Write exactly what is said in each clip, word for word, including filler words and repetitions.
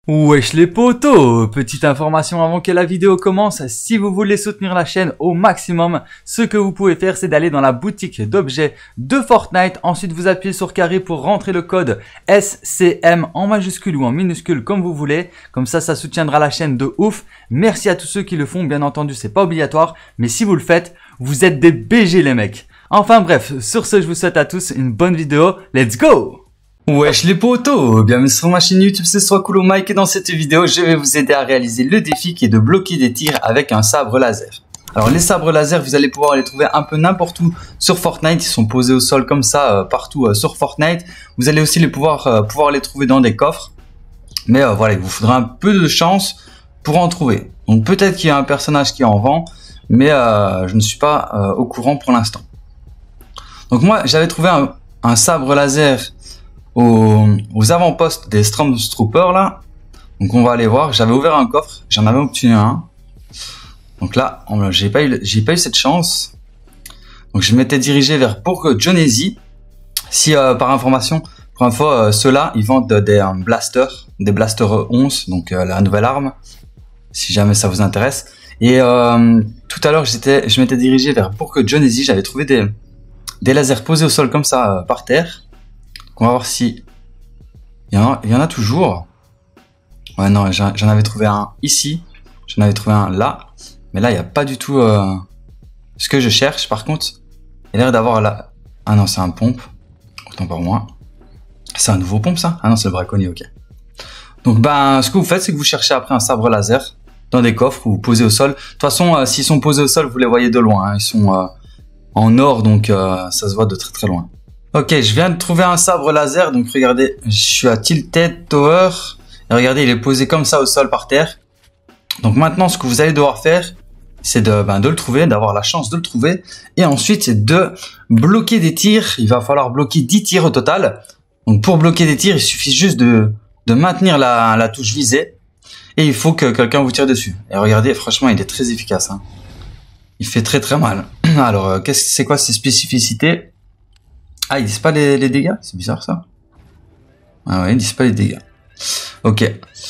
Wesh les potos, petite information avant que la vidéo commence, si vous voulez soutenir la chaîne au maximum, ce que vous pouvez faire c'est d'aller dans la boutique d'objets de Fortnite, ensuite vous appuyez sur carré pour rentrer le code S C M en majuscule ou en minuscule comme vous voulez, comme ça ça soutiendra la chaîne de ouf. Merci à tous ceux qui le font, bien entendu c'est pas obligatoire, mais si vous le faites, vous êtes des B G les mecs. Enfin bref, sur ce je vous souhaite à tous une bonne vidéo, let's go! Wesh les potos, bienvenue sur ma chaîne YouTube, c'est Soiscoolo Mike et dans cette vidéo je vais vous aider à réaliser le défi qui est de bloquer des tirs avec un sabre laser. Alors les sabres laser vous allez pouvoir les trouver un peu n'importe où sur Fortnite, ils sont posés au sol comme ça euh, partout euh, sur Fortnite. Vous allez aussi les pouvoir, euh, pouvoir les trouver dans des coffres, mais euh, voilà il vous faudra un peu de chance pour en trouver. Donc peut-être qu'il y a un personnage qui en vend, mais euh, je ne suis pas euh, au courant pour l'instant. Donc moi j'avais trouvé un, un sabre laser Aux, aux avant-postes des Stormtroopers là, donc on va aller voir. J'avais ouvert un coffre, j'en avais obtenu un, donc là j'ai pas eu j'ai pas eu cette chance, donc je m'étais dirigé vers pour Jonesy. Si euh, par information, pour info, euh, ceux-là ils vendent des euh, blasters, des blasters onze, donc euh, la nouvelle arme, si jamais ça vous intéresse. Et euh, tout à l'heure j'étais je m'étais dirigé vers pour Jonesy, j'avais trouvé des des lasers posés au sol comme ça euh, par terre. On va voir si il y en a, il y en a toujours. Ouais non, j'en avais trouvé un ici, j'en avais trouvé un là, mais là il n'y a pas du tout euh, ce que je cherche. Par contre, il a l'air d'avoir là. Ah non, c'est un pompe. Autant pour moi. C'est un nouveau pompe ça? Ah non, c'est le braconnier, ok. Donc ben, ce que vous faites, c'est que vous cherchez après un sabre laser dans des coffres ou posés au sol. De toute façon, euh, s'ils sont posés au sol, vous les voyez de loin. Hein. Ils sont euh, en or, donc euh, ça se voit de très très loin. Ok, je viens de trouver un sabre laser, donc regardez, je suis à Tilted Tower, et regardez, il est posé comme ça au sol par terre. Donc maintenant, ce que vous allez devoir faire, c'est de, ben, de le trouver, d'avoir la chance de le trouver, et ensuite, c'est de bloquer des tirs. Il va falloir bloquer dix tirs au total. Donc pour bloquer des tirs, il suffit juste de, de maintenir la, la touche visée, et il faut que quelqu'un vous tire dessus. Et regardez, franchement, il est très efficace. Hein. Il fait très très mal. Alors, qu'est-ce, c'est quoi ses spécificités ? Ah, ils disent pas les, les dégâts? C'est bizarre ça. Ah ouais, ils disent pas les dégâts. Ok.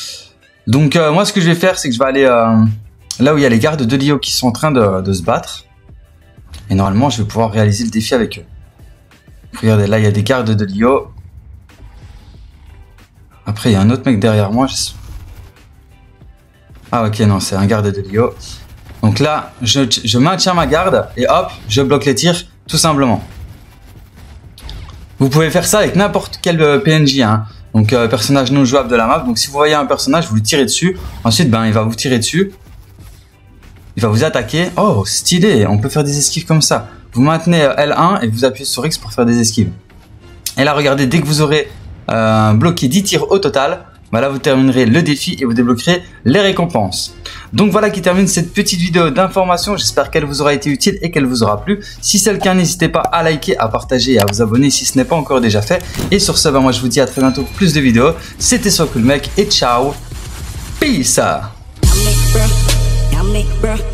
Donc euh, moi ce que je vais faire c'est que je vais aller euh, là où il y a les gardes de l'I O qui sont en train de, de se battre. Et normalement je vais pouvoir réaliser le défi avec eux. Regardez, là il y a des gardes de l'I O. Après il y a un autre mec derrière moi. Je... Ah ok, non, c'est un garde de l'I O. Donc là, je, je maintiens ma garde et hop, je bloque les tirs tout simplement. Vous pouvez faire ça avec n'importe quel euh, P N J, hein. Donc euh, personnage non jouable de la map. Donc si vous voyez un personnage, vous lui tirez dessus. Ensuite, ben il va vous tirer dessus. Il va vous attaquer. Oh, stylé, on peut faire des esquives comme ça. Vous maintenez euh, L un et vous appuyez sur X pour faire des esquives. Et là, regardez, dès que vous aurez euh, bloqué dix tirs au total, ben là vous terminerez le défi et vous débloquerez les récompenses. Donc voilà qui termine cette petite vidéo d'information. J'espère qu'elle vous aura été utile et qu'elle vous aura plu. Si c'est le cas, n'hésitez pas à liker, à partager et à vous abonner si ce n'est pas encore déjà fait. Et sur ce, ben moi je vous dis à très bientôt pour plus de vidéos. C'était Soiscoolo Mike et ciao. Peace.